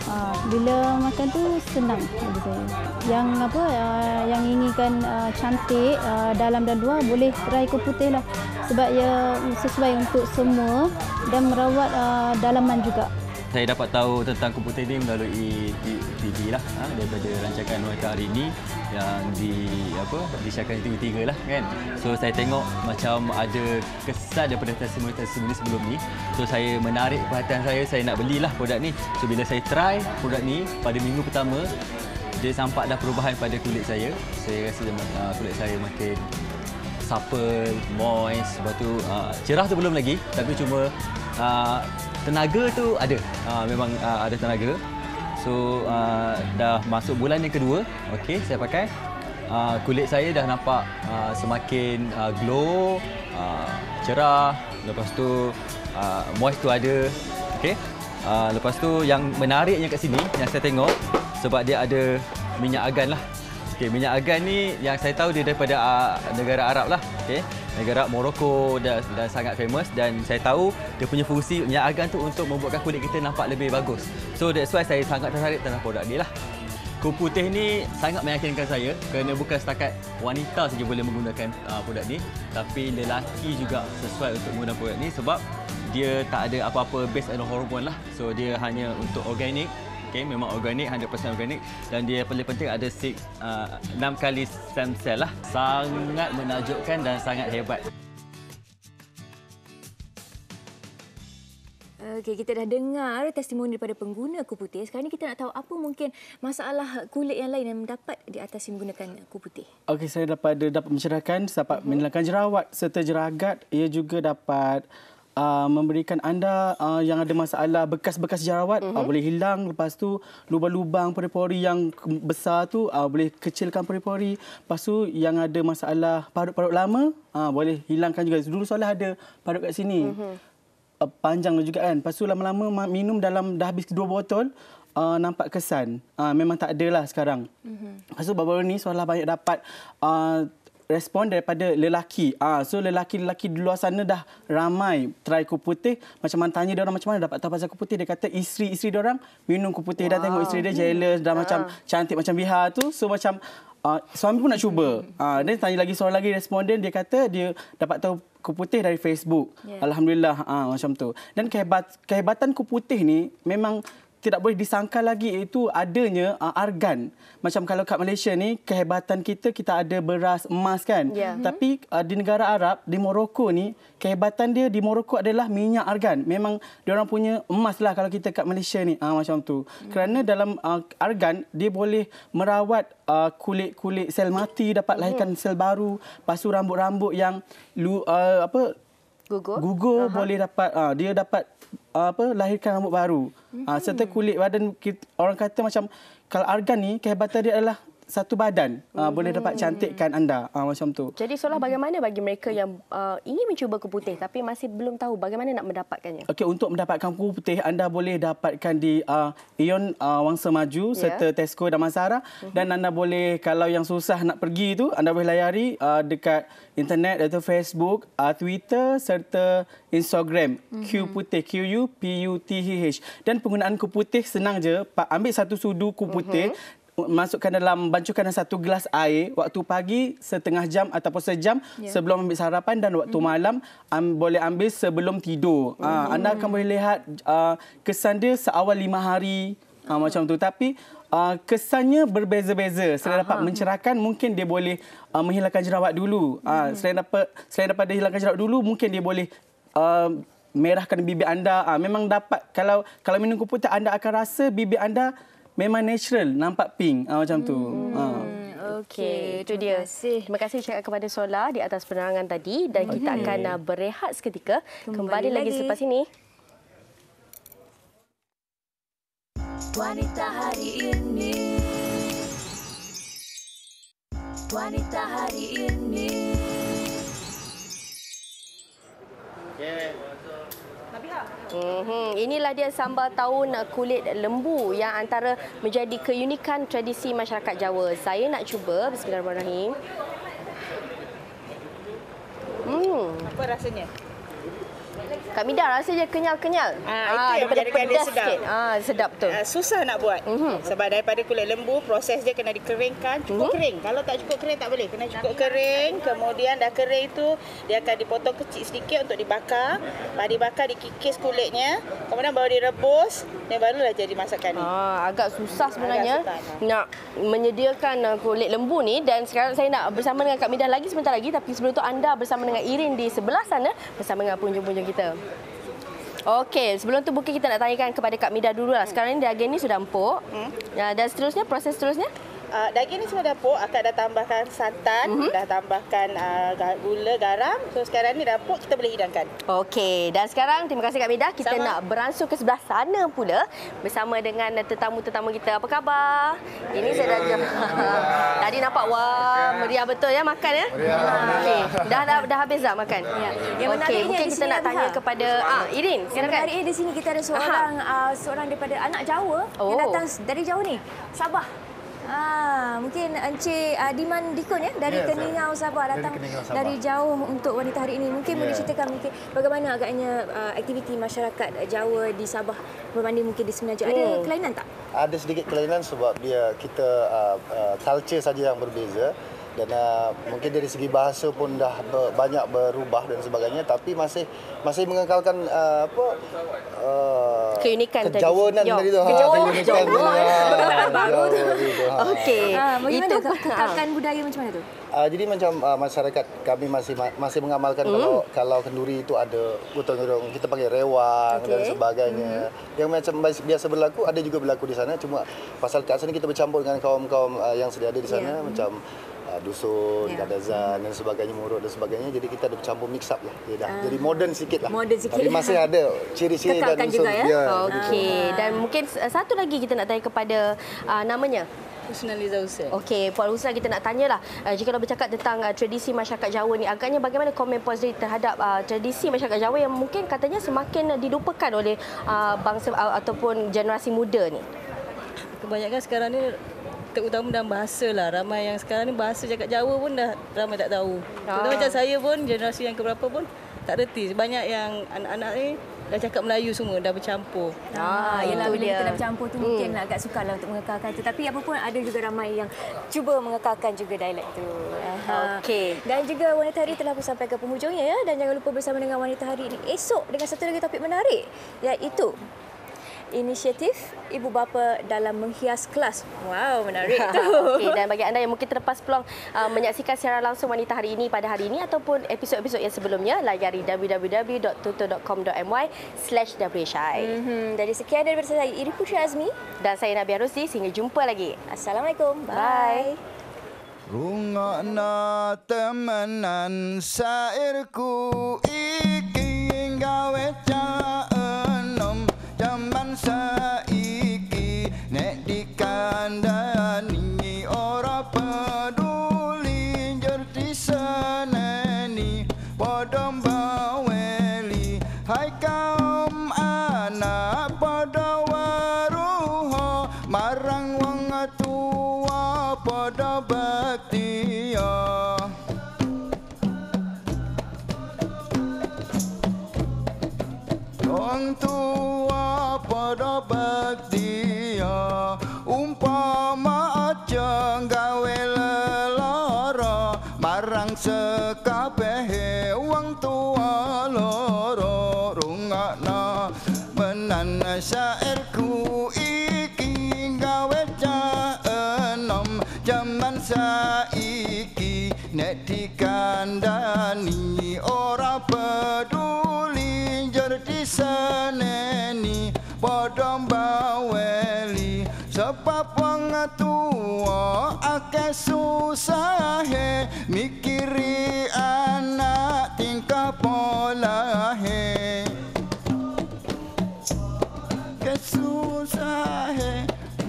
Uh, bila makan tu senang bagi saya. Yang apa uh, yang inginkan uh, cantik uh, dalam dan luar boleh try kuah putih lah. Sebab ia sesuai untuk semua dan merawat uh, dalaman juga. Saya dapat tahu tentang kuah putih ni melalui T V lah, ha, daripada rancangan Wanita Hari Ini yang di apa disiarkan di T V tiga lah kan. So saya tengok macam ada kesan daripada testimoni-testimoni sebelum ni. So saya menarik perhatian saya, saya nak belilah produk ni. So bila saya try produk ni pada minggu pertama, dia nampak dah perubahan pada kulit saya. Saya rasa uh, kulit saya makin supple, moist, lepas tu uh, cerah tu belum lagi, tapi cuma uh, tenaga tu ada. Uh, memang uh, ada tenaga. So uh, dah masuk bulan yang kedua, okey, saya pakai. Uh, kulit saya dah nampak uh, semakin uh, glow, uh, cerah. Lepas tu uh, moist tu ada. Okey. Uh, lepas tu yang menariknya kat sini yang saya tengok, sebab dia ada minyak argan lah. Okey, minyak argan ni yang saya tahu dia daripada uh, negara Arab lah. Okey. Negara Morocco dah, dah sangat famous dan saya tahu dia punya fungsi minyak argan tu untuk membuatkan kulit kita nampak lebih bagus. So that's why saya sangat tertarik tentang produk ni lah. Kuah putih ni sangat meyakinkan saya kerana bukan setakat wanita saja boleh menggunakan uh, produk ni, tapi lelaki juga sesuai untuk menggunakan produk ni sebab dia tak ada apa-apa based on hormon lah. So dia hanya untuk organik. Okay, memang organik, one hundred percent organik dan dia paling penting ada six, uh, enam kali stem cell lah. Sangat menakjubkan dan sangat hebat. Okey, kita dah dengar testimoni daripada pengguna kuah putih. Sekarang ni kita nak tahu apa mungkin masalah kulit yang lain yang dapat diatasi menggunakan kuah putih. Okey, saya dapat dapat mencerahkan, dapat uh-huh. menghilangkan jerawat serta jeragat. Ia juga dapat Uh, memberikan anda uh, yang ada masalah bekas-bekas jerawat uh-huh. uh, boleh hilang. Lepas tu lubang-lubang pori-pori yang besar tu uh, boleh kecilkan pori-pori. Lepas tu yang ada masalah parut-parut lama uh, boleh hilangkan juga. Dulu soalan ada parut kat sini. Uh-huh. Uh, panjang juga kan. Lepas tu lama-lama minum dalam dah habis dua botol uh, nampak kesan. Uh, memang tak ada lah sekarang. Uh-huh. Lepas tu baru-baru ni soalan banyak dapat uh, respon daripada lelaki. Ah, so lelaki-lelaki di luar sana dah ramai try kuah putih. Macam mana tanya dia orang macam mana dapat tahu pasal kuah putih. Dia kata isteri-isteri dia orang minum kuah putih. Wow. Dan tengok isteri dia jealous. Dah uh. macam cantik macam Bihar tu. So macam uh, suami pun nak cuba. Ah, dia tanya lagi seorang lagi responden. Dia kata dia dapat tahu kuah putih dari Facebook. Yeah. Alhamdulillah. Ah, macam tu. Dan kehebat, kehebatan kuah putih ni memang tidak boleh disangka lagi itu adanya uh, argan. Macam kalau kat Malaysia ni kehebatan kita kita ada beras emas kan. Yeah. Tapi uh, di negara Arab di Morocco ni kehebatan dia di Morocco adalah minyak argan. Memang dia orang punya emas lah kalau kita kat Malaysia ni uh, macam tu. Mm. Kerana dalam uh, argan dia boleh merawat uh, kulit-kulit sel mati, dapat lahirkan mm. sel baru. Lepas tu rambut-rambut yang lu, uh, apa gugur, gugur uh-huh. boleh dapat uh, dia dapat uh, apa lahirkan rambut baru. Mm-hmm. Uh, serta kulit badan kita, orang kata macam kalau argan ni kehebatan dia adalah satu badan uh, hmm. boleh dapat cantikkan anda uh, macam tu. Jadi soalan bagaimana bagi mereka yang uh, ingin mencuba kuah putih tapi masih belum tahu bagaimana nak mendapatkannya? Okey, untuk mendapatkan kuah putih anda boleh dapatkan di uh, Ion uh, Wangsa Maju yeah. serta Tesco Damansara uh-huh. dan anda boleh kalau yang susah nak pergi tu anda boleh layari uh, dekat internet atau Facebook, uh, Twitter serta Instagram uh-huh. Q Putih Q U P U T H H. Dan penggunaan kuah putih senang je, ambil satu sudu kuah putih uh-huh. masukkan dalam bancukan dalam satu gelas air waktu pagi setengah jam ataupun sejam yeah. sebelum ambil sarapan dan waktu mm. malam um, boleh ambil sebelum tidur. Mm. Uh, anda akan boleh lihat uh, kesan dia seawal lima hari uh, macam tu, tapi uh, kesannya berbeza-beza. Selain Aha. dapat mencerahkan, mungkin dia boleh uh, menghilangkan jerawat dulu. Uh, mm. Selain dapat selain daripada hilangkan jerawat dulu, mungkin dia boleh uh, merahkan bibir anda. Uh, memang dapat kalau kalau minum kuah putih anda akan rasa bibir anda memang natural, nampak pink uh, macam tu. Hmm. Uh. Okey, itu dia. Terima kasih cakap kepada Sola di atas penerangan tadi dan okay. kita akan uh, berehat seketika. Kembali, Kembali lagi selepas ini. Wanita hari ini. Wanita hari ini. Okay. Mm-hmm. Inilah dia sambal tahun kulit lembu yang antara menjadi keunikan tradisi masyarakat Jawa. Saya nak cuba. Bismillahirrahmanirrahim. Hmm. Apa rasanya? Kak Mida rasa je kenyal-kenyal. Ah, itu yang daripada menjadikan dia pedas sedap. sikit. Ah, sedap betul. Uh, susah nak buat. Mm-hmm. Sebab daripada kulit lembu, proses dia kena dikeringkan. Cukup mm-hmm. kering. Kalau tak cukup kering tak boleh. Kena cukup kering. Kemudian dah kering tu, dia akan dipotong kecil sedikit untuk dibakar. Lepas dibakar, dikikis kulitnya. Kemudian baru direbus. Dan barulah jadi masakan ni. Ah, agak susah sebenarnya agak susah. nak menyediakan uh, kulit lembu ni. Dan sekarang saya nak bersama dengan Kak Mida lagi sebentar lagi. Tapi sebelum tu anda bersama dengan Irin di sebelah sana. Bersama dengan pengunjung-pengunjung kita. Okey, sebelum tu mungkin kita nak tanyakan kepada Kak Mida dulu lah. Sekarang ni daging ni sudah empuk. Hmm. Ya, dan seterusnya, proses seterusnya? Uh, daging ni semua dah empuk, akak dah tambahkan santan, mm-hmm. dah tambahkan uh, gula, garam. So sekarang ni dah empuk, kita boleh hidangkan. Okey, dan sekarang terima kasih Kak Mida. Kita Sama. nak beransur ke sebelah sana pula bersama dengan tetamu-tetamu kita. Apa khabar? Ini saya dah tadi nampak wah, meriah betul ya makan ya. Okey, dah, dah dah habis dah makan. Ya. Yang Okey, mungkin kita nak tanya kepada ah Irin, Yang silakan. menarik di sini kita ada seorang uh, seorang daripada anak Jawa Oh. yang datang dari jauh ni, Sabah. Ah, mungkin Encik uh, Diman Dikun ya dari Ya, Keningau Sabah datang dari Keningau Sabah. dari jauh untuk wanita hari ini. Mungkin Ya. boleh ceritakan mungkin bagaimana agaknya uh, aktiviti masyarakat Jawa di Sabah berbanding mungkin di Semenanjung. Ada Hmm. kelainan tak? Ada sedikit kelainan sebab dia kita uh, uh, culture saja yang berbeza dan uh, mungkin dari segi bahasa pun dah ber, banyak berubah dan sebagainya, tapi masih masih mengekalkan uh, apa uh, keunikan tadi. kejawanan Yo, tadi tu. Ha, kejawanan. keunikan tu. Perkataan baru tu. Ha. Okey. Ha, bagaimana Itu ke- kekalkan budaya macam mana tu? Uh, jadi macam uh, masyarakat kami masih masih mengamalkan Hmm. kalau kalau kenduri itu ada gotong-gotong, kita panggil rewang Okey. dan sebagainya. Hmm. Yang macam biasa berlaku ada juga berlaku di sana, cuma pasal kat sana kita bercampur dengan kaum-kaum uh, yang sedia ada di sana. Yeah. Macam uh, dusun, Yeah. kadazan dan sebagainya, murut dan sebagainya. Jadi kita ada bercampur mix up lah. Dia dah uh. jadi modern sikit lah. Modern sikit. Tapi masih ada ciri-ciri dan Kekalkan unsur. juga ya? Ya, Okey, dan mungkin uh, satu lagi kita nak tanya kepada uh, namanya. Husnaliza Hussein. Okey, Puan Husna, kita nak tanyalah uh, jika kita bercakap tentang uh, tradisi masyarakat Jawa ni, agaknya bagaimana komen Puan Sri terhadap uh, tradisi masyarakat Jawa yang mungkin katanya semakin uh, dilupakan oleh uh, bangsa uh, ataupun generasi muda ni? Kebanyakan sekarang ni terutama dalam bahasa lah. Ramai yang sekarang ni bahasa cakap Jawa pun dah ramai tak tahu. Terutama Ah. macam saya pun, generasi yang keberapa pun tak reti. Banyak yang anak-anak ni dah cakap Melayu semua, dah bercampur. Ah, yalah, itu bila dia. kita dah bercampur tu mungkin Hmm. agak sukar lah untuk mengekalkan tu. Tapi apa pun ada juga ramai yang cuba mengekalkan juga dialek tu. Aha. Okey. Dan juga Wanita Hari telah pun sampai ke penghujungnya ya. Dan jangan lupa bersama dengan Wanita Hari ini esok dengan satu lagi topik menarik, iaitu inisiatif ibu bapa dalam menghias kelas. Wow, menarik tu. Okey, dan bagi anda yang mungkin terlepas peluang uh, menyaksikan secara langsung Wanita Hari ini pada hari ini ataupun episod-episod yang sebelumnya, layari w w w dot tuto dot com dot my slash w h i. Mm-hmm. Dari sekian daripada saya Iri Putri Azmi Dan saya Nabiah Rusdi. Sehingga jumpa lagi. Assalamualaikum. Bye. Rungokna temenan sairku iki gawe enom jaman saiki nek dikandani ora peduli ngerti seneni padha baweli hai kaum anak padha waruha marang wong tua padha bakti ya. Wong tua padha bakti ya, umpama aja gawe lelara marang sekabehe wong tua loro. Rungokno menan syairku iki gawe cah enom jaman saiki nek dikandani ora peduli ngerti seneni padha baweli sebab wong tuwa akeh susahe mikiri anak tingkah polahe kesusahe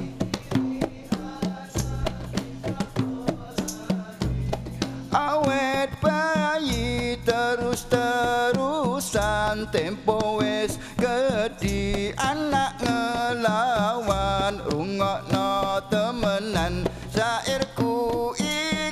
awet bayi terus-terusan tempo wis gede anak ngelawan. Rungokno temenan syairku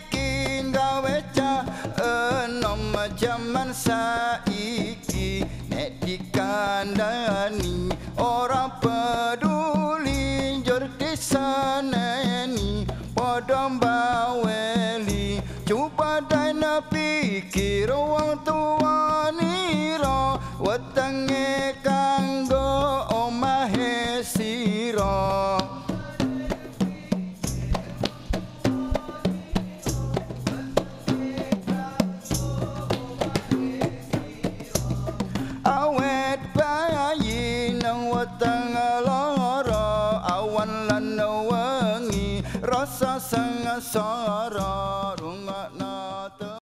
iki gawe cah enom jaman saiki nek dikandani ora peduli jur disaneni padha baweli coba dana pikir wong tuanira wetenge kanggo omahe sira awet bayi nang weteng lara awan lan wengi rasa sangasara rungokna